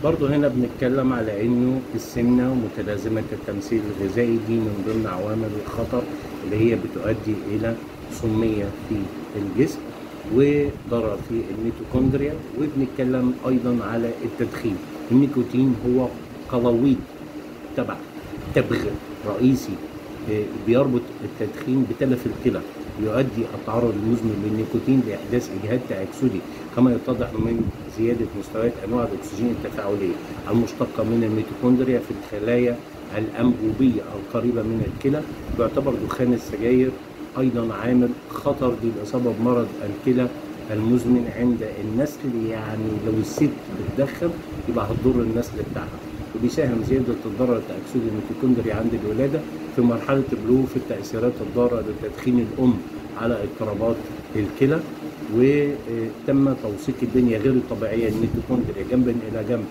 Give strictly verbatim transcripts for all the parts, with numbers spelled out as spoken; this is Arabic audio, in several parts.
برضه هنا بنتكلم على انه السمنه ومتلازمه التمثيل الغذائي دي من ضمن عوامل الخطر اللي هي بتؤدي الى سميه في الجسم وضرر في الميتوكوندريا. وبنتكلم ايضا على التدخين. النيكوتين هو قلاويد تبع تبغ رئيسي بيربط التدخين بتلف الكلى، يؤدي التعرض المزمن للنيكوتين لاحداث اجهاد تاكسدي كما يتضح من زياده مستويات انواع الاكسجين التفاعليه المشتقه من الميتوكوندريا في الخلايا الانبوبيه القريبه من الكلى. يعتبر دخان السجاير ايضا عامل خطر للاصابه بمرض الكلى المزمن عند النسل، يعني لو الست بتدخن يبقى هتضر النسل بتاعها. وبيساهم زياده الضرر التاكسدي الميتوكوندريا عند الولاده في مرحله البلوغ في التاثيرات الضاره لتدخين الام على اضطرابات الكلى. وتم توثيق البنيه غير الطبيعيه للميتوكوندريا جنبا الى جنب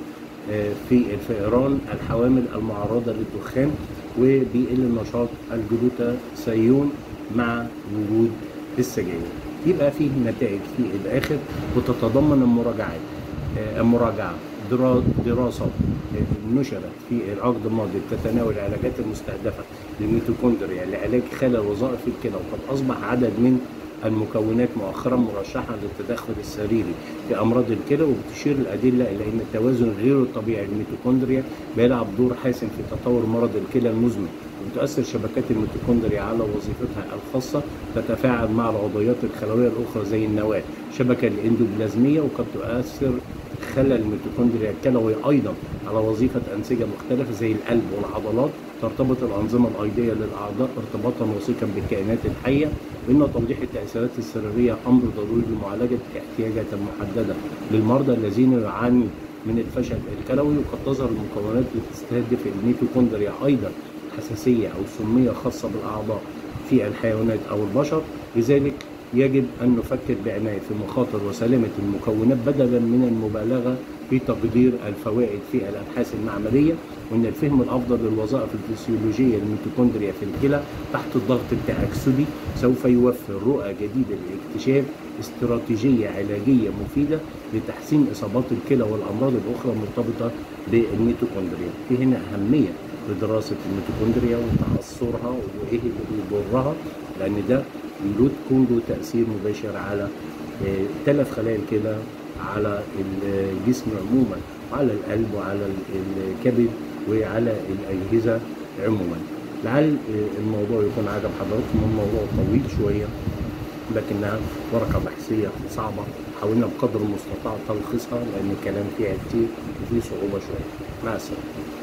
في الفئران الحوامل المعرضه للدخان، وبيقل نشاط الجلوتاثيون مع وجود السجاير. يبقى فيه نتائج في الاخر وتتضمن المراجعات المراجعه دراسه نشرت في العقد الماضي بتتناول العلاجات المستهدفه للميتوكوندريا لعلاج خلل وظائف الكلى، وقد اصبح عدد من المكونات مؤخرا مرشحه للتدخل السريري في امراض الكلى. وبتشير الادله الى ان التوازن غير الطبيعي للميتوكوندريا بيلعب دور حاسم في تطور مرض الكلى المزمن. وبتؤثر شبكات الميتوكوندريا على وظيفتها الخاصه، تتفاعل مع العضويات الخلويه الاخرى زي النواه الشبكه الاندوبلازميه، وقد تؤثر خلل الميتوكوندريا الكلوي ايضا على وظيفه انسجه مختلفه زي القلب والعضلات. ترتبط الانظمه الايضيه للاعضاء ارتباطا وثيقا بالكائنات الحيه، وان توضيح التاثيرات السريريه امر ضروري لمعالجه احتياجات محدده للمرضى الذين يعانوا من الفشل الكلوي. وقد تظهر المكونات التي تستهدف الميتوكوندريا ايضا حساسيه او سميه خاصه بالاعضاء في الحيوانات او البشر، لذلك يجب أن نفكر بعناية في مخاطر وسلامة المكونات بدلا من المبالغة في تقدير الفوائد في الأبحاث المعملية. وأن الفهم الأفضل للوظائف الفسيولوجية للميتوكوندريا في الكلى تحت الضغط التأكسدي سوف يوفر رؤى جديدة لاكتشاف استراتيجية علاجية مفيدة لتحسين إصابات الكلى والأمراض الأخرى المرتبطة بالميتوكوندريا. في هنا أهمية لدراسة الميتوكوندريا وتأثرها وإيه اللي بيضرها، لأن ده يكون له تأثير مباشر على تلف خلايا الكلى، على الجسم عموما، وعلى القلب وعلى الكبد وعلى الأجهزة عموما. لعل الموضوع يكون عجب حضراتكم. الموضوع طويل شوية لكنها ورقة بحثية صعبة، حاولنا بقدر المستطاع تلخيصها لأن الكلام فيها كتير وفيه صعوبة شوية. مع السلامة.